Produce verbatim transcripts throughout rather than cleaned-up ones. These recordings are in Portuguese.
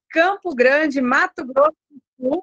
Campo Grande, Mato Grosso do Sul.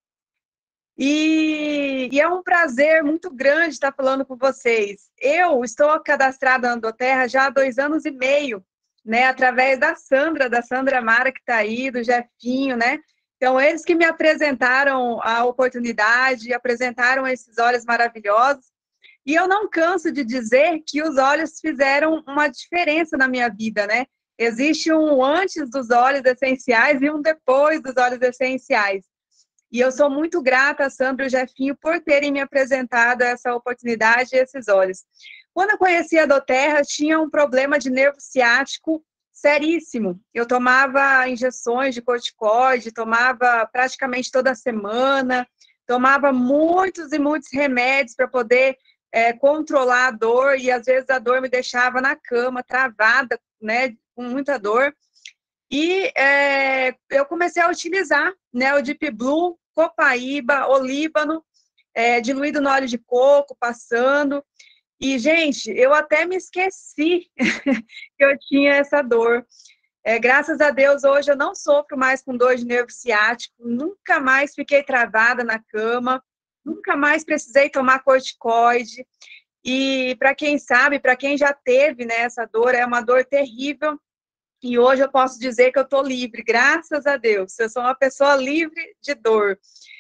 E, e é um prazer muito grande estar falando com vocês. Eu estou cadastrada na Doterra já há dois anos e meio, né? Através da Sandra, da Sandra Mara, que está aí, do Jefinho, né? Então, eles que me apresentaram a oportunidade, apresentaram esses olhos maravilhosos. E eu não canso de dizer que os olhos fizeram uma diferença na minha vida, né? Existe um antes dos óleos essenciais e um depois dos óleos essenciais. E eu sou muito grata a Sandra e o Jefinho por terem me apresentado essa oportunidade e esses olhos. Quando eu conheci a Doterra, eu tinha um problema de nervo ciático seríssimo. Eu tomava injeções de corticoide, tomava praticamente toda semana, tomava muitos e muitos remédios para poder é, controlar a dor, e às vezes a dor me deixava na cama, travada, né, com muita dor. E é, eu comecei a utilizar, né, o Deep Blue, copaíba, olíbano, é, diluído no óleo de coco, passando. E, gente, eu até me esqueci que eu tinha essa dor. É, graças a Deus, hoje eu não sofro mais com dor de nervo ciático, nunca mais fiquei travada na cama, nunca mais precisei tomar corticoide. E, para quem sabe, para quem já teve, né, essa dor, é uma dor terrível. E hoje eu posso dizer que eu estou livre, graças a Deus. Eu sou uma pessoa livre de dor.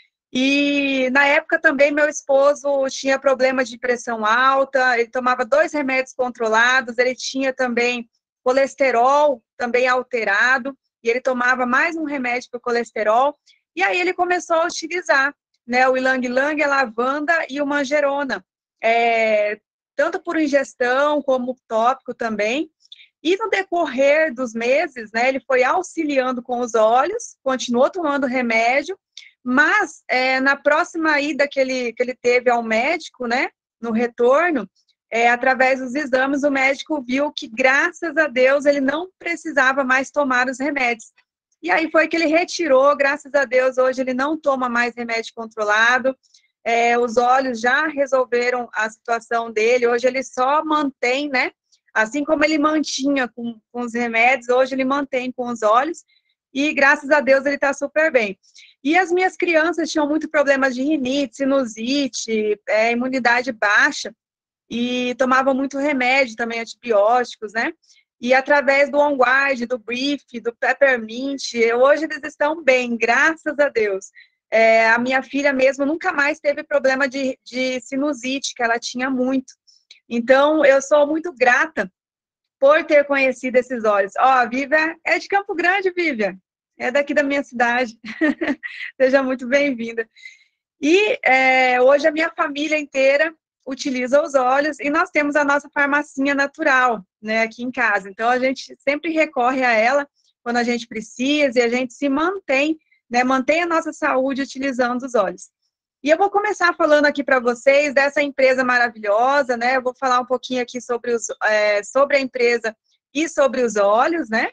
E na época também meu esposo tinha problema de pressão alta, ele tomava dois remédios controlados, ele tinha também colesterol também alterado, e ele tomava mais um remédio para o colesterol, e aí ele começou a utilizar, né, o ylang-ylang, a lavanda e o manjerona, é, tanto por ingestão como tópico também. E no decorrer dos meses, né, ele foi auxiliando com os olhos, continuou tomando remédio, mas é, na próxima ida que ele, que ele teve ao médico, né, no retorno, é, através dos exames, o médico viu que, graças a Deus, ele não precisava mais tomar os remédios. E aí foi que ele retirou, graças a Deus, hoje ele não toma mais remédio controlado, é, os olhos já resolveram a situação dele, hoje ele só mantém, né, assim como ele mantinha com, com os remédios, hoje ele mantém com os olhos, e graças a Deus ele está super bem. E as minhas crianças tinham muito problemas de rinite, sinusite, é, imunidade baixa, e tomavam muito remédio também, antibióticos, né? E através do On Guard, do Brief, do Peppermint, hoje eles estão bem, graças a Deus. É, a minha filha mesmo nunca mais teve problema de, de sinusite, que ela tinha muito. Então, eu sou muito grata por ter conhecido esses olhos. Ó, a Vivian é de Campo Grande, Vivian. É daqui da minha cidade. Seja muito bem-vinda. E é, hoje a minha família inteira utiliza os óleos e nós temos a nossa farmacinha natural, né, aqui em casa. Então, a gente sempre recorre a ela quando a gente precisa e a gente se mantém, né, mantém a nossa saúde utilizando os óleos. E eu vou começar falando aqui para vocês dessa empresa maravilhosa, né? Eu vou falar um pouquinho aqui sobre, os, é, sobre a empresa e sobre os óleos, né?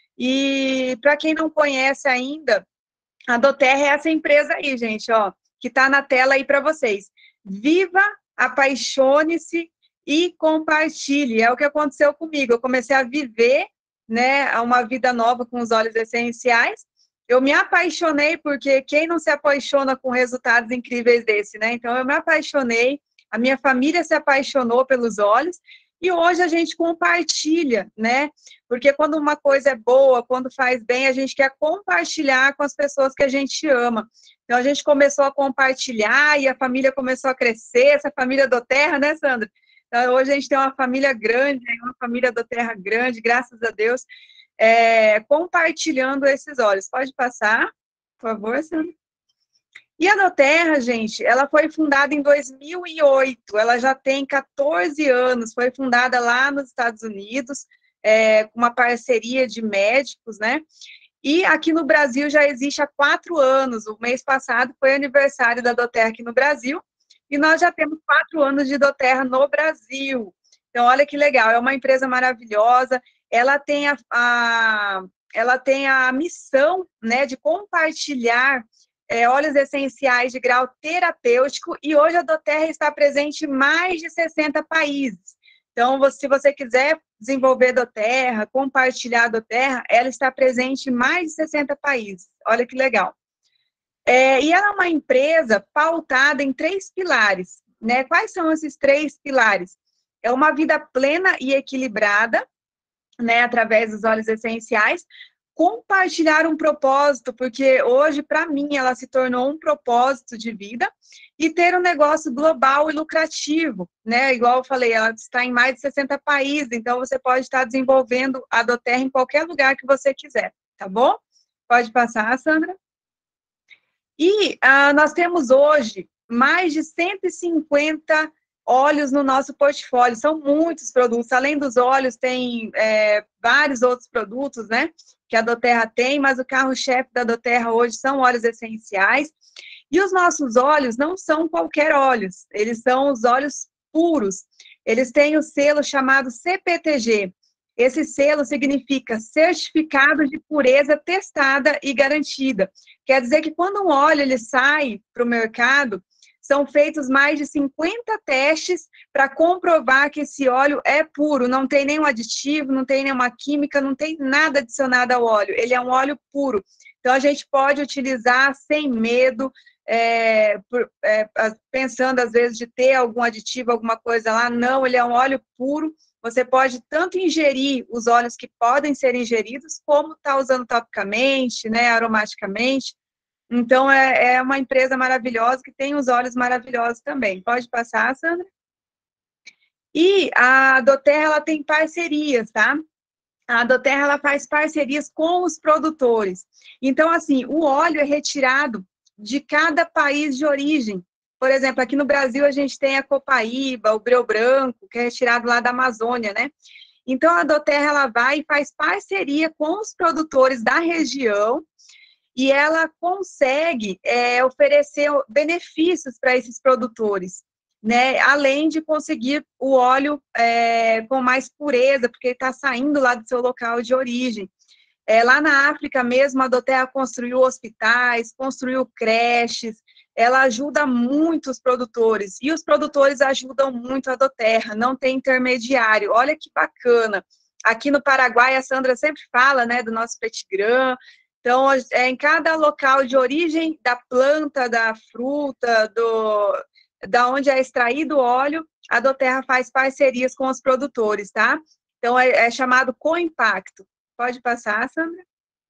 E para quem não conhece ainda, a Doterra é essa empresa aí, gente, ó, que está na tela aí para vocês. Viva, apaixone-se e compartilhe. É o que aconteceu comigo. Eu comecei a viver, né, uma vida nova com os óleos essenciais. Eu me apaixonei, porque quem não se apaixona com resultados incríveis desse, né? Então, eu me apaixonei, a minha família se apaixonou pelos óleos, e hoje a gente compartilha, né? Porque quando uma coisa é boa, quando faz bem, a gente quer compartilhar com as pessoas que a gente ama. Então, a gente começou a compartilhar, e a família começou a crescer, essa família Doterra, né, Sandra? Então, hoje a gente tem uma família grande, uma família Doterra grande, graças a Deus. É, compartilhando esses óleos. Pode passar, por favor, Sandra? E a Doterra, gente, ela foi fundada em dois mil e oito, ela já tem quatorze anos, foi fundada lá nos Estados Unidos, é, com uma parceria de médicos, né? E aqui no Brasil já existe há quatro anos, o mês passado foi aniversário da Doterra aqui no Brasil, e nós já temos quatro anos de Doterra no Brasil. Então, olha que legal, é uma empresa maravilhosa, ela tem a, a, ela tem a missão, né, de compartilhar é, óleos essenciais de grau terapêutico, e hoje a Doterra está presente em mais de sessenta países. Então, você, se você quiser desenvolver doTERRA, compartilhar doTERRA, ela está presente em mais de sessenta países. Olha que legal. É, e ela é uma empresa pautada em três pilares, né? Quais são esses três pilares? É uma vida plena e equilibrada, né, através dos óleos essenciais, compartilhar um propósito, porque hoje, para mim, ela se tornou um propósito de vida, e ter um negócio global e lucrativo, né? Igual eu falei, ela está em mais de sessenta países, então você pode estar desenvolvendo a doTERRA em qualquer lugar que você quiser, tá bom? Pode passar, Sandra. E ah, nós temos hoje mais de cento e cinquenta óleos no nosso portfólio, são muitos produtos, além dos óleos, tem é, vários outros produtos, né, que a doTERRA tem, mas o carro-chefe da doTERRA hoje são óleos essenciais, e os nossos óleos não são qualquer óleos, eles são os óleos puros, eles têm o selo chamado C P T G, esse selo significa Certificado de Pureza Testada e Garantida, quer dizer que quando um óleo ele sai para o mercado, são feitos mais de cinquenta testes para comprovar que esse óleo é puro, não tem nenhum aditivo, não tem nenhuma química, não tem nada adicionado ao óleo, ele é um óleo puro. Então, a gente pode utilizar sem medo, é, por, é, pensando às vezes de ter algum aditivo, alguma coisa lá, não, ele é um óleo puro, você pode tanto ingerir os óleos que podem ser ingeridos, como estar tá usando topicamente, né, aromaticamente. Então, é, é uma empresa maravilhosa que tem os óleos maravilhosos também. Pode passar, Sandra? E a doTERRA, ela tem parcerias, tá? A doTERRA, ela faz parcerias com os produtores. Então, assim, o óleo é retirado de cada país de origem. Por exemplo, aqui no Brasil, a gente tem a Copaíba, o Breu Branco, que é retirado lá da Amazônia, né? Então, a doTERRA, ela vai e faz parceria com os produtores da região, e ela consegue é, oferecer benefícios para esses produtores, né? Além de conseguir o óleo é, com mais pureza, porque ele está saindo lá do seu local de origem. É, lá na África mesmo, a doTERRA construiu hospitais, construiu creches, ela ajuda muito os produtores, e os produtores ajudam muito a doTERRA, não tem intermediário, olha que bacana. Aqui no Paraguai, a Sandra sempre fala, né, do nosso petigram. Então, é, em cada local de origem da planta, da fruta, do, da onde é extraído o óleo, a doTERRA faz parcerias com os produtores, tá? Então, é, é chamado co-impacto. Pode passar, Sandra?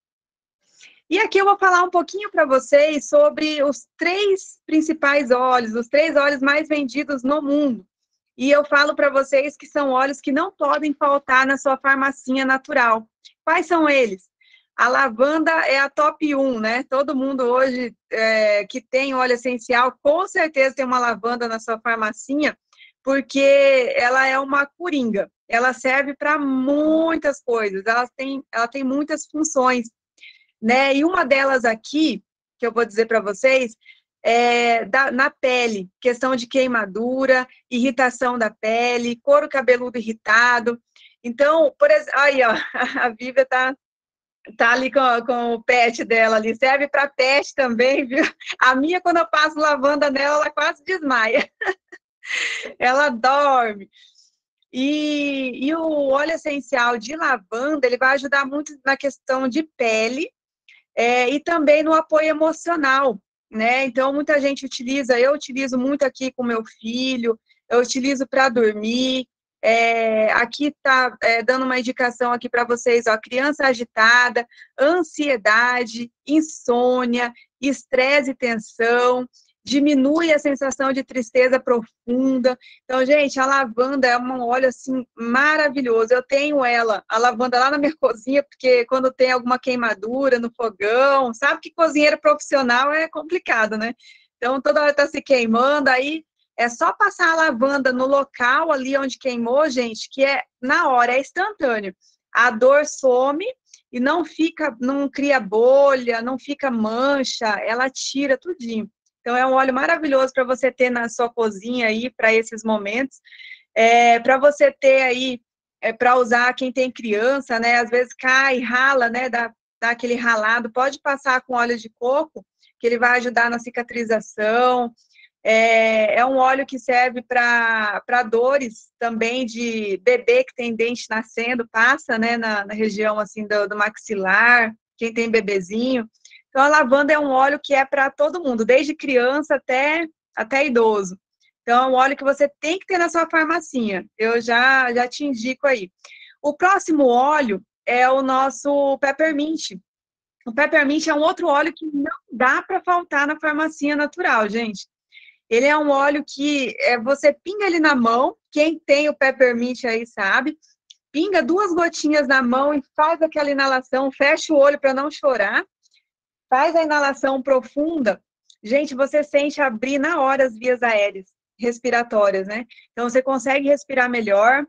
E aqui eu vou falar um pouquinho para vocês sobre os três principais óleos, os três óleos mais vendidos no mundo. E eu falo para vocês que são óleos que não podem faltar na sua farmacinha natural. Quais são eles? A lavanda é a top um, né? Todo mundo hoje é, que tem óleo essencial, com certeza tem uma lavanda na sua farmacinha, porque ela é uma coringa. Ela serve para muitas coisas, ela tem, ela tem muitas funções, né? E uma delas aqui, que eu vou dizer para vocês, é da, na pele, questão de queimadura, irritação da pele, couro cabeludo irritado. Então, por exemplo, aí, ó, a Vivian tá Tá ali com, com o pet dela ali, serve para pet também, viu? A minha, quando eu passo lavanda nela, ela quase desmaia. Ela dorme. E, e o óleo essencial de lavanda, ele vai ajudar muito na questão de pele é, e também no apoio emocional, né? Então, muita gente utiliza, eu utilizo muito aqui com meu filho, eu utilizo para dormir. É, aqui está é, dando uma indicação aqui para vocês, ó, criança agitada, ansiedade, insônia, estresse e tensão, diminui a sensação de tristeza profunda. Então, gente, a lavanda é um óleo, assim, maravilhoso. Eu tenho ela, a lavanda lá na minha cozinha, porque quando tem alguma queimadura no fogão, sabe que cozinheiro profissional é complicado, né? Então, toda hora está se queimando, aí é só passar a lavanda no local ali onde queimou, gente, que é na hora, é instantâneo. A dor some e não fica, não cria bolha, não fica mancha, ela tira tudinho. Então, é um óleo maravilhoso para você ter na sua cozinha aí, para esses momentos. É, para você ter aí, é, para usar quem tem criança, né? Às vezes cai, rala, né? Dá, dá aquele ralado. Pode passar com óleo de coco, que ele vai ajudar na cicatrização. É, é um óleo que serve para dores também de bebê que tem dente nascendo, passa, né, na, na região assim do, do maxilar, quem tem bebezinho. Então, a lavanda é um óleo que é para todo mundo, desde criança até, até idoso. Então, é um óleo que você tem que ter na sua farmacinha. Eu já, já te indico aí. O próximo óleo é o nosso peppermint. O peppermint é um outro óleo que não dá para faltar na farmacinha natural, gente. Ele é um óleo que é, você pinga ele na mão, quem tem o peppermint aí sabe, pinga duas gotinhas na mão e faz aquela inalação, fecha o olho para não chorar, faz a inalação profunda, gente, você sente abrir na hora as vias aéreas respiratórias, né? Então, você consegue respirar melhor.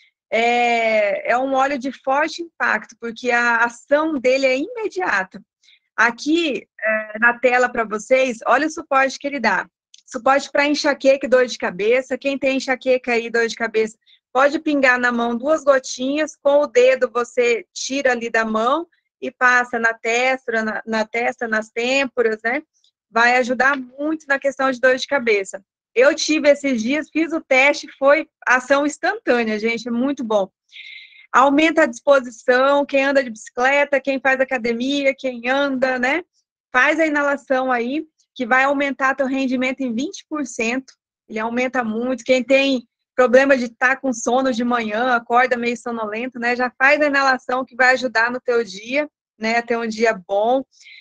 É, é um óleo de forte impacto, porque a ação dele é imediata. Aqui, é, na tela para vocês, olha o suporte que ele dá. Suporte para enxaqueca e dor de cabeça. Quem tem enxaqueca e dor de cabeça, pode pingar na mão duas gotinhas, com o dedo você tira ali da mão e passa na testa, na, na testa, nas têmporas, né? Vai ajudar muito na questão de dor de cabeça. Eu tive esses dias, fiz o teste, foi ação instantânea, gente, é muito bom. Aumenta a disposição, quem anda de bicicleta, quem faz academia, quem anda, né? Faz a inalação aí, que vai aumentar teu rendimento em vinte por cento. Ele aumenta muito. Quem tem problema de estar com sono de manhã, acorda meio sonolento, né? Já faz a inalação que vai ajudar no teu dia, né? A ter um dia bom.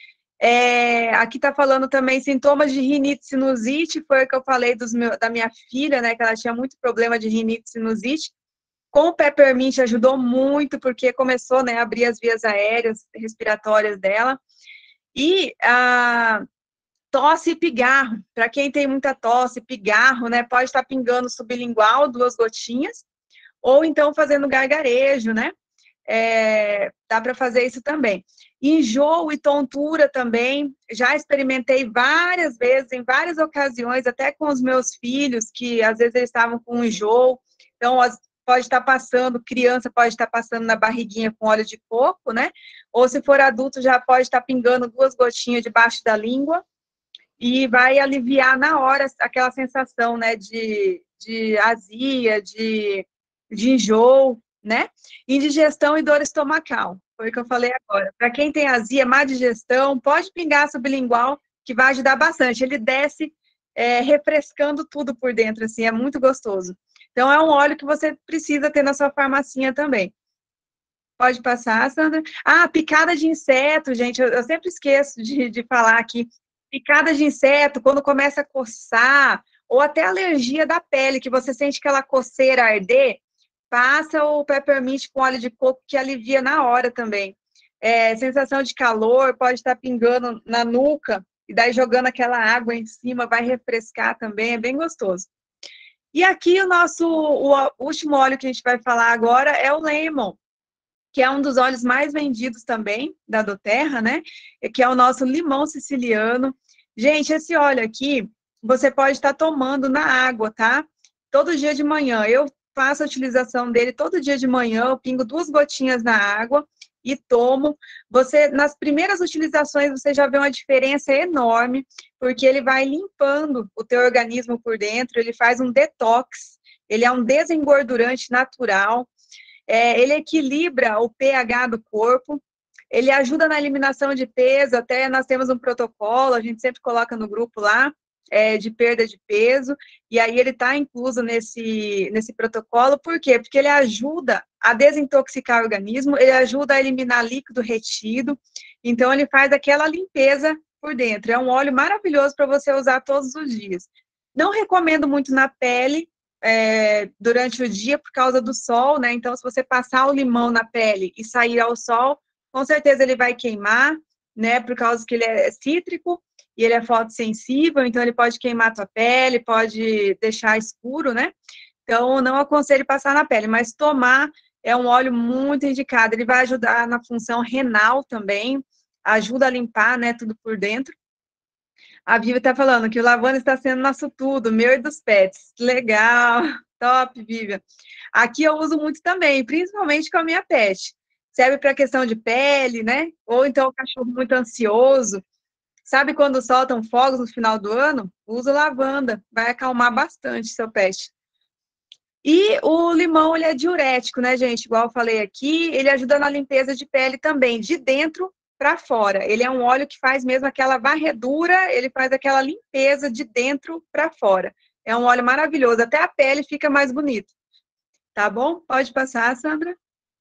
É, aqui tá falando também sintomas de rinite sinusite, foi o que eu falei dos meu, da minha filha, né? Que ela tinha muito problema de rinite sinusite. Com o peppermint ajudou muito, porque começou, né, a abrir as vias aéreas respiratórias dela. E a tosse e pigarro, para quem tem muita tosse, pigarro, né, pode estar pingando sublingual, duas gotinhas, ou então fazendo gargarejo, né? É, dá para fazer isso também. Enjoo e tontura também, já experimentei várias vezes, em várias ocasiões, até com os meus filhos, que às vezes eles estavam com enjoo, então pode estar passando, criança pode estar passando na barriguinha com óleo de coco, né? Ou se for adulto, já pode estar pingando duas gotinhas debaixo da língua, e vai aliviar na hora aquela sensação, né, de, de azia, de, de enjoo, né? Indigestão e dor estomacal, foi o que eu falei agora. Para quem tem azia, má digestão, pode pingar sublingual, que vai ajudar bastante. Ele desce é, refrescando tudo por dentro, assim, é muito gostoso. Então, é um óleo que você precisa ter na sua farmacinha também. Pode passar, Sandra. Ah, picada de inseto, gente, eu, eu sempre esqueço de, de falar aqui. Picada de inseto, quando começa a coçar, ou até alergia da pele, que você sente aquela coceira arder, passa o peppermint com óleo de coco, que alivia na hora também. É, sensação de calor, pode estar pingando na nuca, e daí jogando aquela água em cima, vai refrescar também, é bem gostoso. E aqui o nosso, o último óleo que a gente vai falar agora é o lemon, que é um dos óleos mais vendidos também, da doTERRA, né? Que é o nosso limão siciliano. Gente, esse óleo aqui, você pode estar tomando na água, tá? Todo dia de manhã. Eu faço a utilização dele todo dia de manhã, eu pingo duas gotinhas na água e tomo. Você, nas primeiras utilizações, você já vê uma diferença enorme, porque ele vai limpando o teu organismo por dentro, ele faz um detox, ele é um desengordurante natural. É, ele equilibra o pH do corpo, ele ajuda na eliminação de peso, até nós temos um protocolo, a gente sempre coloca no grupo lá, é, de perda de peso, e aí ele está incluso nesse, nesse protocolo, por quê? Porque ele ajuda a desintoxicar o organismo, ele ajuda a eliminar líquido retido, então ele faz aquela limpeza por dentro, é um óleo maravilhoso para você usar todos os dias. Não recomendo muito na pele, É, durante o dia por causa do sol, né? Então, se você passar o limão na pele e sair ao sol, com certeza ele vai queimar, né? Por causa que ele é cítrico e ele é fotossensível, então ele pode queimar a tua pele, pode deixar escuro, né? Então, não aconselho passar na pele, mas tomar é um óleo muito indicado. Ele vai ajudar na função renal também, ajuda a limpar, né? Tudo por dentro. A Vivi está falando que o lavanda está sendo nosso tudo, meu e dos pets. Legal, top, Vivi. Aqui eu uso muito também, principalmente com a minha pet. Serve para questão de pele, né? Ou então o cachorro muito ansioso. Sabe quando soltam fogos no final do ano? Usa lavanda, vai acalmar bastante seu pet. E o limão, ele é diurético, né, gente? Igual eu falei aqui, ele ajuda na limpeza de pele também, de dentro para fora. Ele é um óleo que faz mesmo aquela varredura, ele faz aquela limpeza de dentro para fora. É um óleo maravilhoso, até a pele fica mais bonita. Tá bom? Pode passar, Sandra.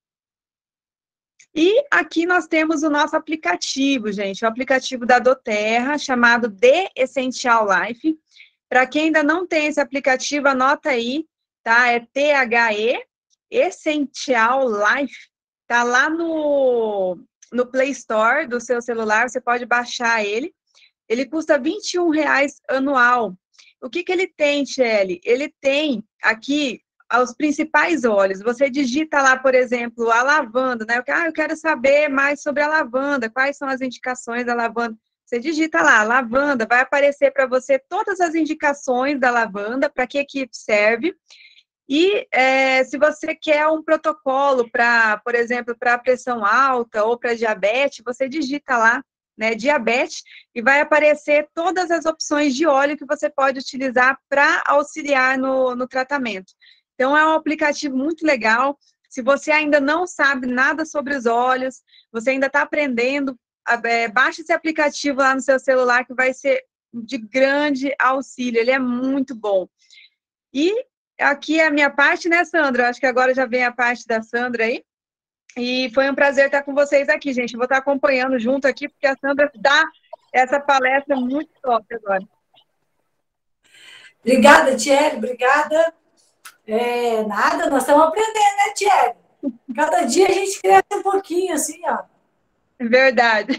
E aqui nós temos o nosso aplicativo, gente, o aplicativo da doTERRA, chamado The Essential Life. Para quem ainda não tem esse aplicativo, anota aí, tá? É T H E, Essential Life. Tá lá no, no Play Store do seu celular, você pode baixar ele. Ele custa vinte e um reais anual. O que que ele tem, Tchelle? Ele tem aqui os principais óleos. Você digita lá, por exemplo, a lavanda, né? Ah, eu quero saber mais sobre a lavanda, quais são as indicações da lavanda. Você digita lá, lavanda, vai aparecer para você todas as indicações da lavanda, para que que serve. E é, se você quer um protocolo para, por exemplo, para pressão alta ou para diabetes, você digita lá, né, diabetes, e vai aparecer todas as opções de óleo que você pode utilizar para auxiliar no, no tratamento. Então, é um aplicativo muito legal. Se você ainda não sabe nada sobre os óleos, você ainda está aprendendo, é, baixe esse aplicativo lá no seu celular, que vai ser de grande auxílio. Ele é muito bom. E aqui é a minha parte, né, Sandra? Acho que agora já vem a parte da Sandra aí. E foi um prazer estar com vocês aqui, gente. Vou estar acompanhando junto aqui, porque a Sandra dá essa palestra muito top agora. Obrigada, Thierry, obrigada. É, nada, nós estamos aprendendo, né, Thierry? Cada dia a gente cresce um pouquinho, assim, ó. Verdade.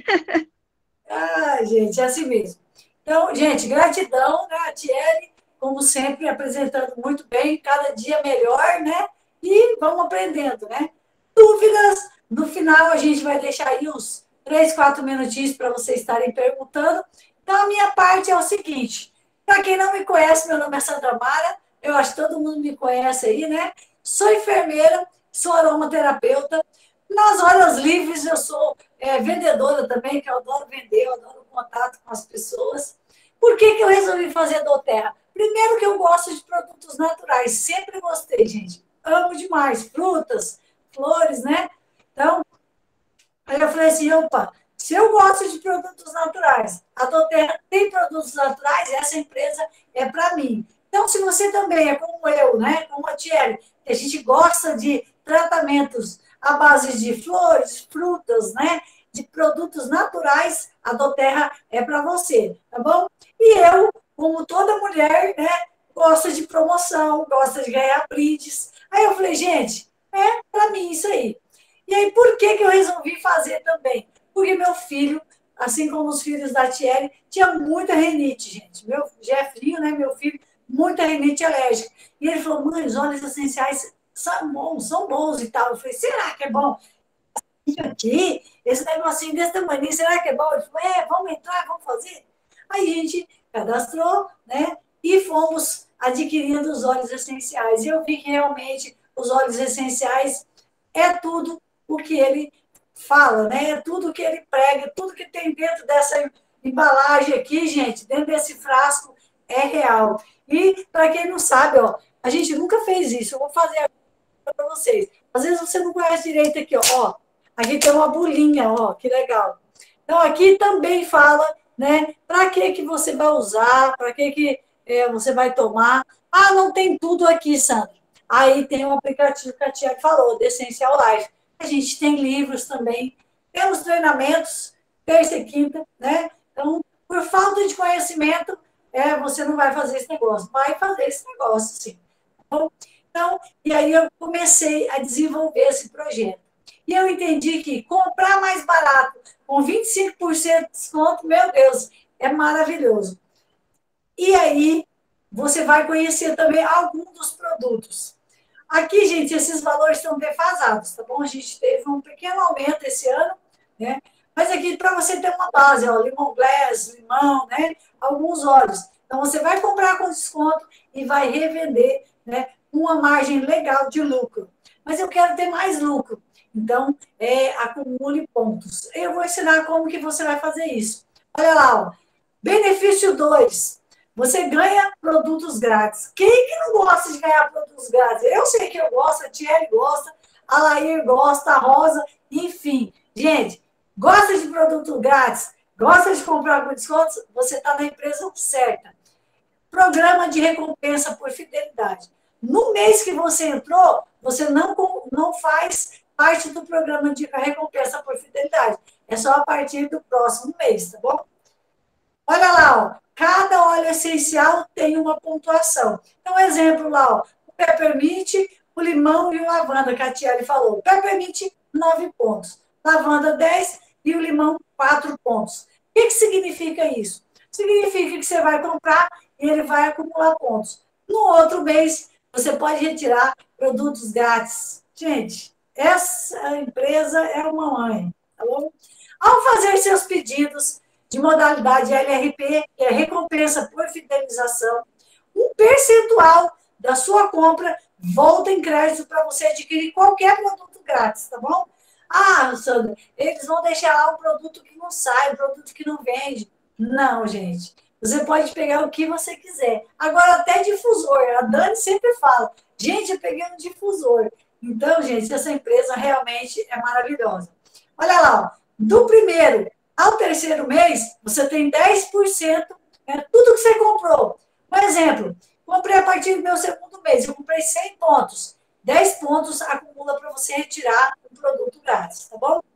Ah, gente, é assim mesmo. Então, gente, gratidão, né, Thierry, como sempre, apresentando muito bem, cada dia melhor, né? E vamos aprendendo, né? Dúvidas, no final a gente vai deixar aí uns três, quatro minutinhos para vocês estarem perguntando. Então, a minha parte é o seguinte, para quem não me conhece, meu nome é Sandra Mara, eu acho que todo mundo me conhece aí, né? Sou enfermeira, sou aromaterapeuta. Nas horas livres, eu sou é, vendedora também, que eu adoro vender, eu adoro contato com as pessoas. Por que que eu resolvi fazer doTERRA? Primeiro que eu gosto de produtos naturais, sempre gostei, gente. Amo demais, frutas, flores, né? Então, aí eu falei assim, opa, se eu gosto de produtos naturais, a doTERRA tem produtos naturais, essa empresa é para mim. Então, se você também é como eu, né, como a Thierry, que a gente gosta de tratamentos à base de flores, frutas, né, de produtos naturais, a doTERRA é para você, tá bom? E eu, como toda mulher, né, gosta de promoção, gosta de ganhar brindes. Aí eu falei, gente, é para mim isso aí. E aí, por que que eu resolvi fazer também? Porque meu filho, assim como os filhos da Thierry, tinha muita rinite, gente. Meu Jeffrinho, né, meu filho, muita rinite alérgica. E ele falou, mãe, os óleos essenciais são bons, são bons e tal. Eu falei, será que é bom? Aqui, esse negocinho desse tamanho, será que é bom? Ele falou, é, vamos entrar, vamos fazer. Aí a gente cadastrou, né? E fomos adquirindo os óleos essenciais. E eu vi que realmente os óleos essenciais é tudo o que ele fala, né? É tudo o que ele prega, tudo que tem dentro dessa embalagem aqui, gente, dentro desse frasco, é real. E, para quem não sabe, ó, a gente nunca fez isso. Eu vou fazer agora para vocês. Às vezes você não conhece direito aqui, ó. ó. Aqui tem uma bolinha, ó, que legal. Então, aqui também fala, né, para que que você vai usar, para que que é, você vai tomar. Ah, não tem tudo aqui, Sandra. Aí tem um aplicativo que a Tia falou, The Essential Life. A gente tem livros também, temos treinamentos, terça e quinta, né? Então, por falta de conhecimento, é, você não vai fazer esse negócio. Vai fazer esse negócio, sim. Então, e aí eu comecei a desenvolver esse projeto. E eu entendi que comprar mais barato, com vinte e cinco por cento de desconto, meu Deus, é maravilhoso. E aí, você vai conhecer também alguns dos produtos. Aqui, gente, esses valores estão defasados, tá bom? A gente teve um pequeno aumento esse ano, né? Mas aqui, para você ter uma base, ó, lemongrass, limão, né? Alguns óleos. Então, você vai comprar com desconto e vai revender, né? Uma margem legal de lucro. Mas eu quero ter mais lucro. Então, é, acumule pontos. Eu vou ensinar como que você vai fazer isso. Olha lá, ó. Benefício dois. Você ganha produtos grátis. Quem que não gosta de ganhar produtos grátis? Eu sei que eu gosto, a Thierry gosta, a Lair gosta, a Rosa, enfim. Gente, gosta de produto grátis? Gosta de comprar com descontos? Você está na empresa certa. Programa de recompensa por fidelidade. No mês que você entrou, você não, não faz parte do programa de recompensa por fidelidade. É só a partir do próximo mês, tá bom? Olha lá, ó. Cada óleo essencial tem uma pontuação. Então, exemplo lá, ó. O peppermint, o limão e o lavanda, que a Tiane falou. Peppermint, nove pontos. Lavanda, dez e o limão, quatro pontos. O que, que significa isso? Significa que você vai comprar e ele vai acumular pontos. No outro mês, você pode retirar produtos grátis. Gente, essa empresa é uma mãe, tá bom? Ao fazer seus pedidos de modalidade L R P, que é recompensa por fidelização, um percentual da sua compra volta em crédito para você adquirir qualquer produto grátis, tá bom? Ah, Sandra, eles vão deixar lá um produto que não sai, um produto que não vende. Não, gente. Você pode pegar o que você quiser. Agora, até difusor. A Dani sempre fala, gente, eu peguei um difusor. Então, gente, essa empresa realmente é maravilhosa. Olha lá, ó. Do primeiro ao terceiro mês, você tem dez por cento, né, tudo que você comprou. Por exemplo, comprei a partir do meu segundo mês, eu comprei cem pontos. dez pontos acumula para você retirar um produto grátis, tá bom?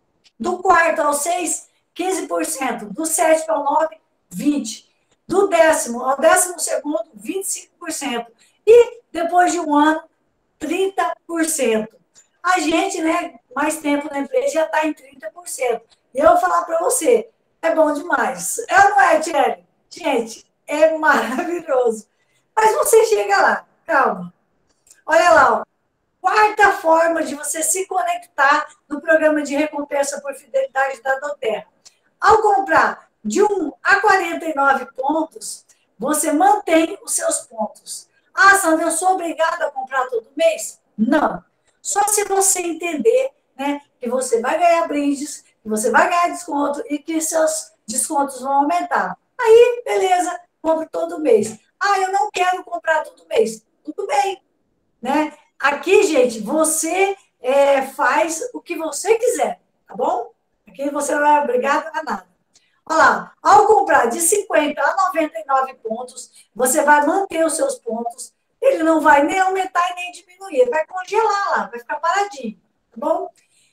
Do quarto ao seis, quinze por cento. Do sétimo ao nove, vinte por cento. Do décimo ao décimo segundo, vinte e cinco por cento. E depois de um ano, trinta por cento. A gente, né, mais tempo na empresa já está em trinta por cento. E eu vou falar para você, é bom demais. É ou não é, Thierry? Gente, é maravilhoso. Mas você chega lá, calma. Olha lá, ó. Quarta forma de você se conectar no programa de recompensa por fidelidade da doTERRA. Ao comprar de um a quarenta e nove pontos, você mantém os seus pontos. Ah, Sandra, eu sou obrigada a comprar todo mês? Não. Só se você entender, né, que você vai ganhar brindes, que você vai ganhar desconto e que seus descontos vão aumentar. Aí, beleza, compre todo mês. Ah, eu não quero comprar todo mês. Tudo bem, né? Aqui, gente, você é, faz o que você quiser, tá bom? Aqui você não é obrigado a nada. Olha lá, ao comprar de cinquenta a noventa e nove pontos, você vai manter os seus pontos, ele não vai nem aumentar e nem diminuir, ele vai congelar lá, vai ficar paradinho, tá bom?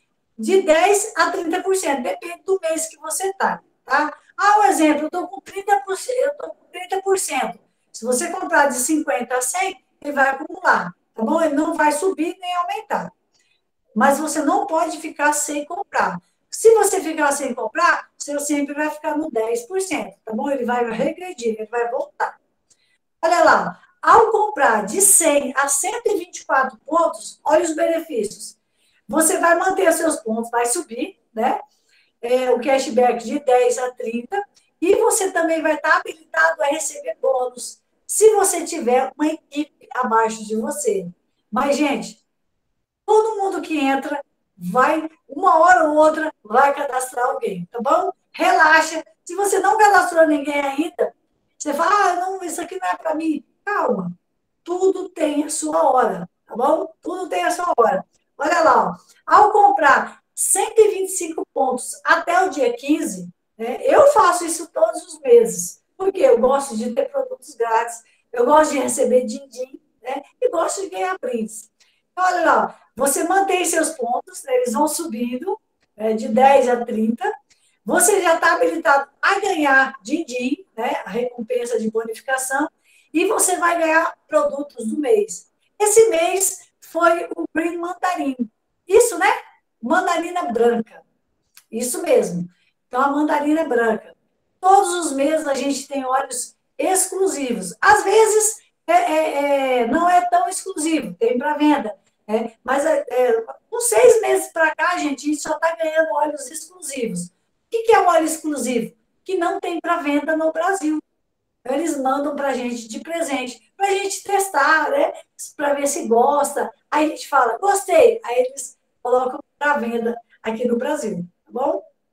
De dez a trinta por cento, depende do mês que você está, tá? Ah, um exemplo, eu estou com trinta por cento, eu estou com trinta por cento. Se você comprar de cinquenta a cem, ele vai acumular, tá bom? Ele não vai subir nem aumentar. Mas você não pode ficar sem comprar. Se você ficar sem comprar, você sempre vai ficar no dez por cento, tá bom? Ele vai regredir, ele vai voltar. Olha lá, ao comprar de cem a cento e vinte e quatro pontos, olha os benefícios. Você vai manter seus pontos, vai subir, né? É, o cashback de dez a trinta, e você também vai estar habilitado a receber bônus, se você tiver uma equipe abaixo de você. Mas, gente, todo mundo que entra vai, uma hora ou outra, vai cadastrar alguém, tá bom? Relaxa. Se você não cadastrou ninguém ainda, você fala, ah, não, isso aqui não é para mim. Calma. Tudo tem a sua hora, tá bom? Tudo tem a sua hora. Olha lá, ó. Ao comprar cento e vinte e cinco pontos até o dia quinze, né, eu faço isso todos os meses, porque eu gosto de ter produtos grátis, eu gosto de receber din-din, né, e gosto de ganhar brindes. Então, olha lá, você mantém seus pontos, né, eles vão subindo, né, de dez a trinta, você já está habilitado a ganhar din-din, né, a recompensa de bonificação, e você vai ganhar produtos do mês. Esse mês foi o Green Mandarim. Isso, né? Mandarina branca. Isso mesmo. Então, a mandarina branca. Todos os meses a gente tem óleos exclusivos. Às vezes, é, é, é, não é tão exclusivo, tem para venda. Né? Mas, é, é, uns seis meses para cá, gente, a gente só está ganhando óleos exclusivos. O que, que é um óleo exclusivo? Que não tem para venda no Brasil. Eles mandam para a gente de presente, para a gente testar, né? Para ver se gosta. Aí a gente fala, gostei. Aí eles colocam para venda aqui no Brasil, tá bom?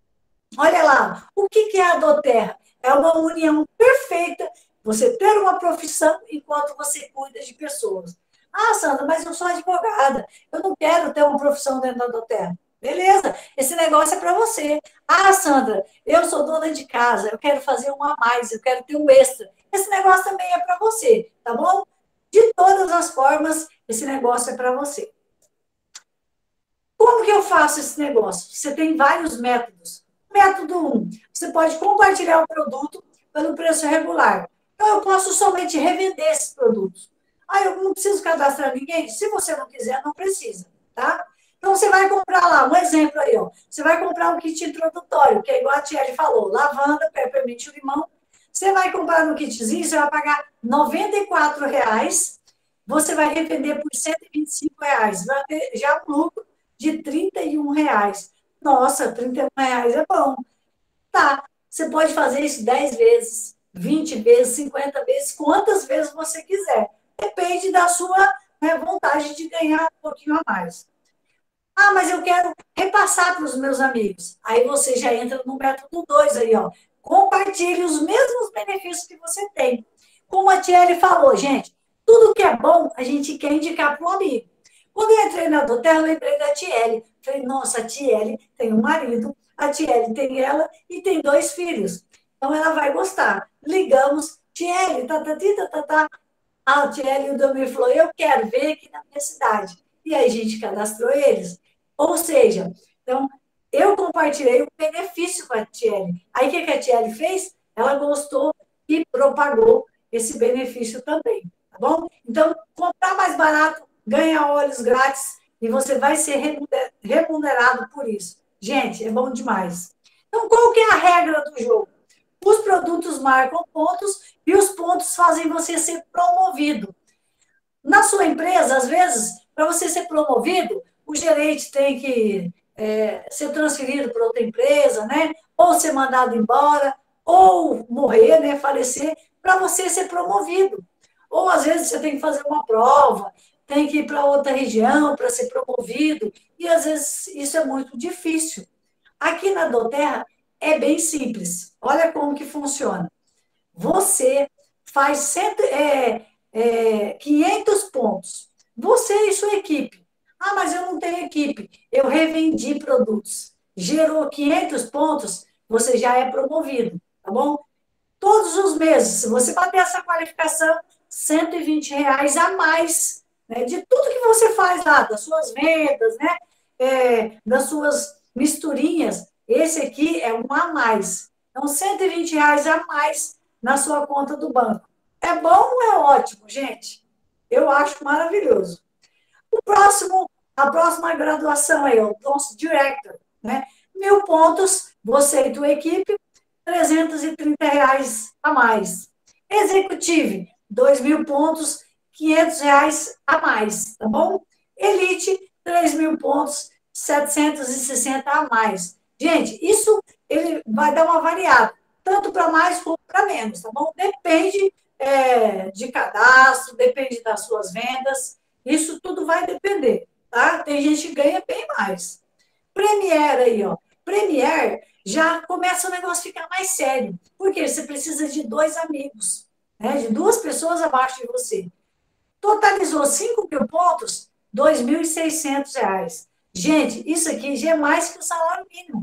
Olha lá, o que é a Doterra? É uma união perfeita, você ter uma profissão enquanto você cuida de pessoas. Ah, Sandra, mas eu sou advogada, eu não quero ter uma profissão dentro da Doterra. Beleza, esse negócio é para você. Ah, Sandra, eu sou dona de casa, eu quero fazer um a mais, eu quero ter um extra. Esse negócio também é para você, tá bom? De todas as formas, esse negócio é para você. Como que eu faço esse negócio? Você tem vários métodos. Método um, você pode compartilhar o produto pelo preço regular. Então, eu posso somente revender esses produtos. Ah, eu não preciso cadastrar ninguém? Se você não quiser, não precisa, tá? Então, você vai comprar lá, um exemplo aí, ó. Você vai comprar um kit introdutório, que é igual a Thierry falou, lavanda, peppermint e limão. Você vai comprar no kitzinho, você vai pagar noventa e quatro reais, você vai revender por cento e vinte e cinco reais. Vai ter já um lucro de trinta e um reais. Nossa, trinta e um reais é bom. Tá, você pode fazer isso dez vezes, vinte vezes, cinquenta vezes, quantas vezes você quiser. Depende da sua, né, vontade de ganhar um pouquinho a mais. Ah, mas eu quero repassar para os meus amigos. Aí você já entra no método dois aí, ó. Compartilhe os mesmos benefícios que você tem. Como a Thierry falou, gente, tudo que é bom, a gente quer indicar para o amigo. Quando eu entrei na Doterra, eu lembrei da Thierry. Falei, nossa, a Thierry tem um marido, a Thierry tem ela e tem dois filhos. Então, ela vai gostar. Ligamos, Thierry, tá, tá, tá, tá, tá. A Thierry e o Domir falou, eu quero ver aqui na minha cidade. E aí a gente cadastrou eles. Ou seja, então, eu compartilhei o benefício com a Thierry. Aí o que a Thierry fez? Ela gostou e propagou esse benefício também, tá bom? Então, comprar mais barato, ganha óleos grátis e você vai ser remunerado por isso. Gente, é bom demais. Então, qual que é a regra do jogo? Os produtos marcam pontos e os pontos fazem você ser promovido. Na sua empresa, às vezes, para você ser promovido, o gerente tem que é, ser transferido para outra empresa, né? Ou ser mandado embora, ou morrer, né? Falecer, para você ser promovido. Ou às vezes você tem que fazer uma prova, tem que ir para outra região para ser promovido, e às vezes isso é muito difícil. Aqui na Doterra é bem simples. Olha como que funciona. Você faz cento, é, é, quinhentos pontos. Você e sua equipe. Ah, mas eu não tenho equipe. Eu revendi produtos. Gerou quinhentos pontos, você já é promovido, tá bom? Todos os meses, se você bater essa qualificação, cento e vinte reais a mais, né, de tudo que você faz lá, das suas vendas, né, é, das suas misturinhas, esse aqui é um a mais. Então, cento e vinte reais a mais na sua conta do banco. É bom ou é ótimo, gente? Eu acho maravilhoso. O próximo, a próxima graduação aí, o nosso Director, né? Mil pontos, você e tua equipe, trezentos e trinta reais a mais. Executive, dois mil pontos, quinhentos reais a mais, tá bom? Elite, três mil pontos, setecentos e sessenta a mais. Gente, isso ele vai dar uma variada, tanto para mais como para menos, tá bom? Depende é, de cadastro, depende das suas vendas, isso tudo vai depender, tá? Tem gente que ganha bem mais. Premiere aí, ó. Premiere já começa o negócio a ficar mais sério. Porque você precisa de dois amigos, né? De duas pessoas abaixo de você. Totalizou cinco mil pontos, dois mil e seiscentos reais. Gente, isso aqui já é mais que o salário mínimo.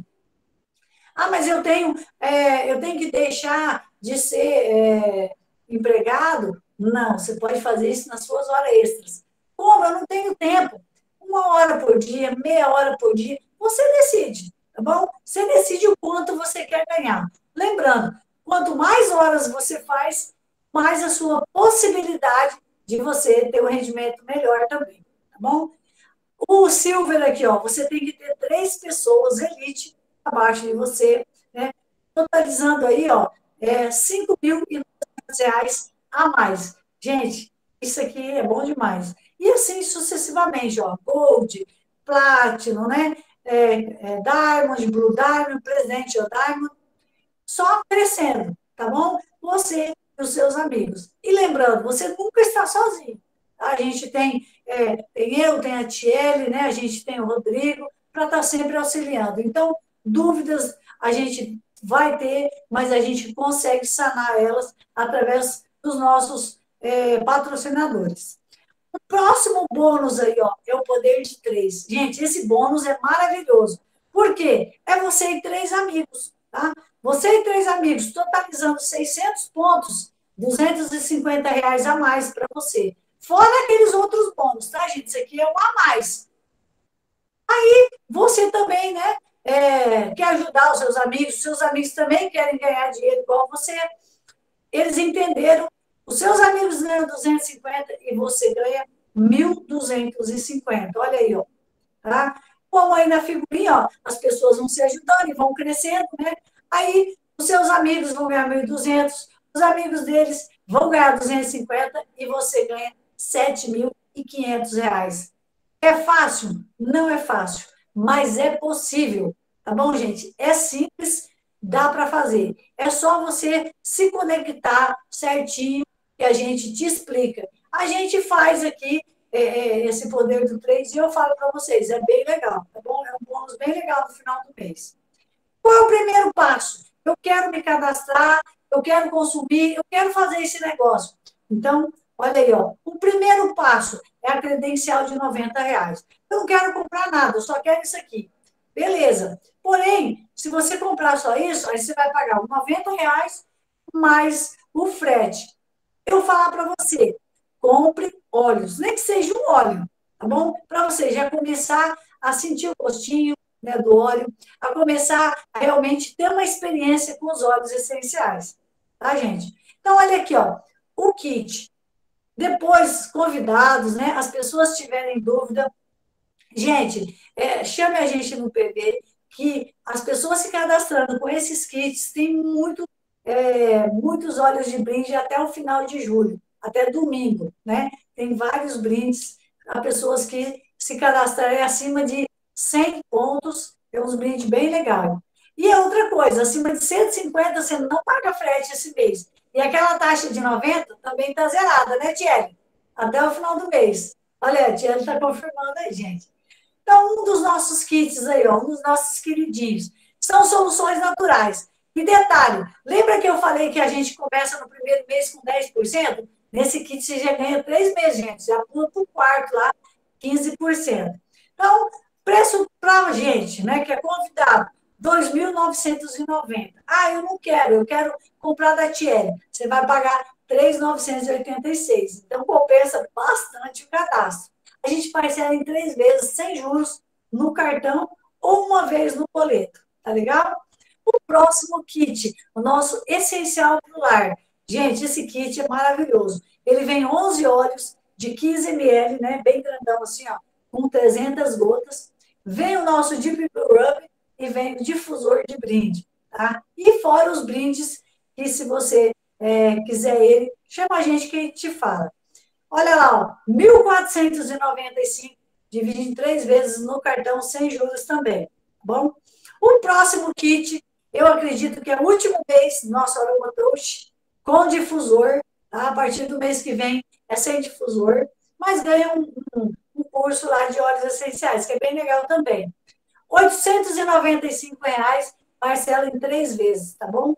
Ah, mas eu tenho, é, eu tenho que deixar de ser é, empregado? Não, você pode fazer isso nas suas horas extras. Como? Eu não tenho tempo. Uma hora por dia, meia hora por dia, você decide, tá bom? Você decide o quanto você quer ganhar. Lembrando, quanto mais horas você faz, mais a sua possibilidade de você ter um rendimento melhor também, tá bom? O Silver aqui, ó, você tem que ter três pessoas elite abaixo de você, né? Totalizando aí, ó, é, cinco mil e novecentos reais a mais. Gente, isso aqui é bom demais. E assim sucessivamente, ó, Gold, Platinum, né? É, é, Diamond, Blue Diamond, Presidential Diamond, só crescendo, tá bom? Você e os seus amigos. E lembrando, você nunca está sozinho. Tá? A gente tem, é, tem eu, tem a Tiele, né? A gente tem o Rodrigo, para estar sempre auxiliando. Então, Dúvidas a gente vai ter, mas a gente consegue sanar elas através dos nossos é, patrocinadores. O próximo bônus aí, ó, é o poder de três. Gente, esse bônus é maravilhoso. Por quê? É você e três amigos, tá? Você e três amigos, totalizando seiscentos pontos, duzentos e cinquenta reais a mais para você. Fora aqueles outros bônus, tá, gente? Isso aqui é um a mais. Aí, você também, né, é, quer ajudar os seus amigos, seus amigos também querem ganhar dinheiro igual você. Eles entenderam, os seus amigos ganham duzentos e cinquenta e você ganha mil duzentos e cinquenta. Olha aí, ó. Tá? Como aí na figurinha, ó, as pessoas vão se ajudando e vão crescendo, né? Aí os seus amigos vão ganhar mil e duzentos, os amigos deles vão ganhar duzentos e cinquenta e você ganha sete mil e quinhentos reais. É fácil? Não é fácil, mas é possível. Tá bom, gente? É simples, dá para fazer. É só você se conectar certinho e a gente te explica. A gente faz aqui é, é, esse poder do trade e eu falo para vocês, é bem legal, tá bom? É um bônus bem legal no final do mês. Qual é o primeiro passo? Eu quero me cadastrar, eu quero consumir, eu quero fazer esse negócio. Então, olha aí, ó. O primeiro passo é a credencial de noventa reais. Eu não quero comprar nada, eu só quero isso aqui. Beleza. Porém, se você comprar só isso, aí você vai pagar os noventa reais mais o frete. Eu vou falar para você, compre óleos, nem que seja um óleo, tá bom? Para você já começar a sentir o gostinho, né, do óleo, a começar a realmente ter uma experiência com os óleos essenciais, tá, gente? Então, olha aqui, ó, o kit. Depois, convidados, né, as pessoas tiverem dúvida, gente, é, chame a gente no P B, que as pessoas se cadastrando com esses kits têm muito, é, muitos óleos de brinde até o final de julho, até domingo, né? Tem vários brindes a pessoas que se cadastrarem acima de cem pontos, tem uns brindes bem legais. E é outra coisa, acima de cento e cinquenta você não paga frete esse mês. E aquela taxa de noventa também está zerada, né, Thierry? Até o final do mês. Olha, a Thierry está confirmando aí, gente. Então, um dos nossos kits aí, ó, um dos nossos queridinhos, são soluções naturais. E detalhe, lembra que eu falei que a gente começa no primeiro mês com dez por cento? Nesse kit você já ganha três meses, gente. Já pula para o quarto lá, quinze por cento. Então, preço para a gente, né, que é convidado, dois mil novecentos e noventa. Ah, eu não quero, eu quero comprar da Thierry. Você vai pagar três mil novecentos e oitenta e seis. Então, compensa bastante o cadastro. A gente parcela em três vezes, sem juros, no cartão ou uma vez no boleto. Tá legal? O próximo kit, o nosso essencial pro lar. Gente, esse kit é maravilhoso. Ele vem onze óleos de quinze mililitros, né? Bem grandão assim, ó, com trezentas gotas. Vem o nosso Deep Rub e vem o difusor de brinde, tá? E fora os brindes, que se você é, quiser ele, chama a gente que a gente te fala. Olha lá, ó, mil quatrocentos e noventa e cinco, divide em três vezes no cartão, sem juros também, tá bom? O próximo kit, eu acredito que é o último mês, nosso Aroma Touch, com difusor, tá? A partir do mês que vem é sem difusor, mas ganha um, um, um curso lá de óleos essenciais, que é bem legal também. oitocentos e noventa e cinco reais, parcela em três vezes, tá bom?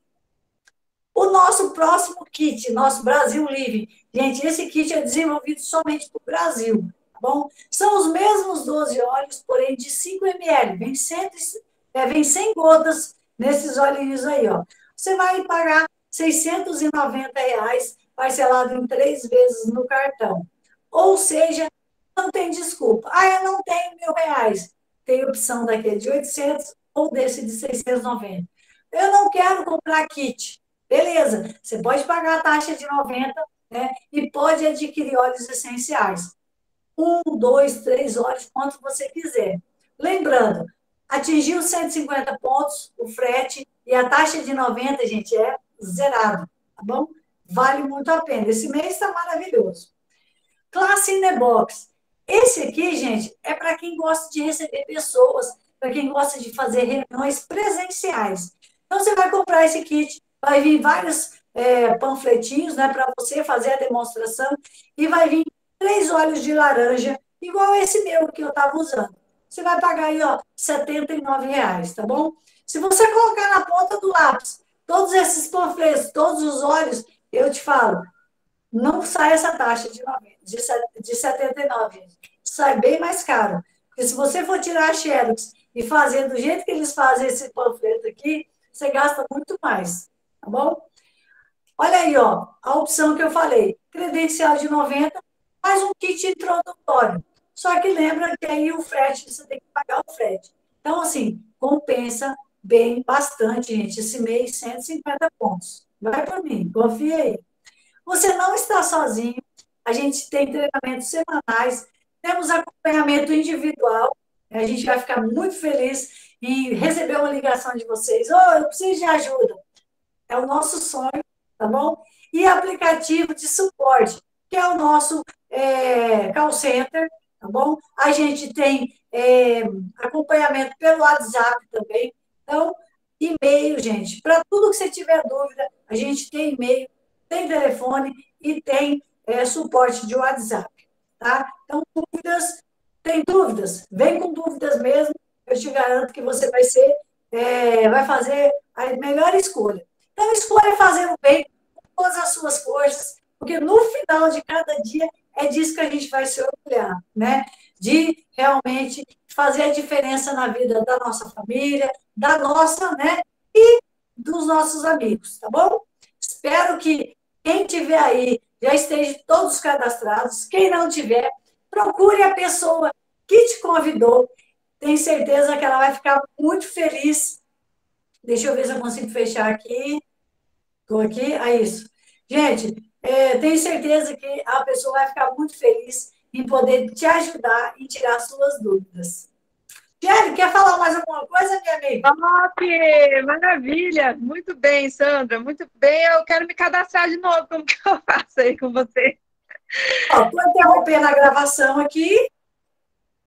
O nosso próximo kit, nosso Brasil Livre. Gente, esse kit é desenvolvido somente para o Brasil, tá bom? São os mesmos doze óleos, porém de cinco mililitros. Vem, cem, é, vem cem gotas nesses olhinhos aí, ó. Você vai pagar seiscentos e noventa reais, parcelado em três vezes no cartão. Ou seja, não tem desculpa. Ah, eu não tenho mil reais. Tem opção daquele de oitocentos ou desse de seiscentos e noventa. Eu não quero comprar kit. Beleza, você pode pagar a taxa de noventa, né? E pode adquirir óleos essenciais. Um, dois, três óleos, quanto você quiser. Lembrando, atingiu cento e cinquenta pontos, o frete, e a taxa de noventa, gente, é zerado, tá bom? Vale muito a pena. Esse mês está maravilhoso. Classe Inebox. Esse aqui, gente, é para quem gosta de receber pessoas, para quem gosta de fazer reuniões presenciais. Então, você vai comprar esse kit, vai vir vários é, panfletinhos, né, para você fazer a demonstração, e vai vir três óleos de laranja, igual esse meu que eu estava usando. você vai pagar aí, ó, setenta e nove reais, tá bom? Se você colocar na ponta do lápis todos esses panfletos, todos os olhos, eu te falo, não sai essa taxa de, noventa, de, de setenta e nove, gente. Sai bem mais caro. Porque se você for tirar a Xerox e fazer do jeito que eles fazem esse panfleto aqui, você gasta muito mais, tá bom? Olha aí, ó, a opção que eu falei, credencial de noventa, mais um kit introdutório. Só que lembra que aí o frete, você tem que pagar o frete. Então, assim, compensa bem, bastante, gente, esse mês, cento e cinquenta pontos. Vai para mim, confia aí. Você não está sozinho, a gente tem treinamentos semanais, temos acompanhamento individual, a gente vai ficar muito feliz em receber uma ligação de vocês. Oh, eu preciso de ajuda. É o nosso sonho, tá bom? E aplicativo de suporte, que é o nosso é, call center, tá bom? A gente tem é, acompanhamento pelo WhatsApp também. Então, e-mail, gente. Para tudo que você tiver dúvida, a gente tem e-mail, tem telefone e tem é, suporte de WhatsApp, tá? Então, dúvidas, tem dúvidas? Vem com dúvidas mesmo. Eu te garanto que você vai ser, é, vai fazer a melhor escolha. Então, escolha fazer o bem com todas as suas forças, porque no final de cada dia é disso que a gente vai se orgulhar, né? De realmente fazer a diferença na vida da nossa família, da nossa, né? E dos nossos amigos, tá bom? Espero que quem tiver aí já esteja todos cadastrados. Quem não tiver, procure a pessoa que te convidou. Tenho certeza que ela vai ficar muito feliz. Deixa eu ver se eu consigo fechar aqui. Estou aqui, é isso. Gente, é, tenho certeza que a pessoa vai ficar muito feliz em poder te ajudar e tirar suas dúvidas. Kelly, quer falar mais alguma coisa, minha amiga? Top! Maravilha! Muito bem, Sandra, muito bem. Eu quero me cadastrar de novo. Como que eu faço aí com você? Estou interrompendo a gravação aqui.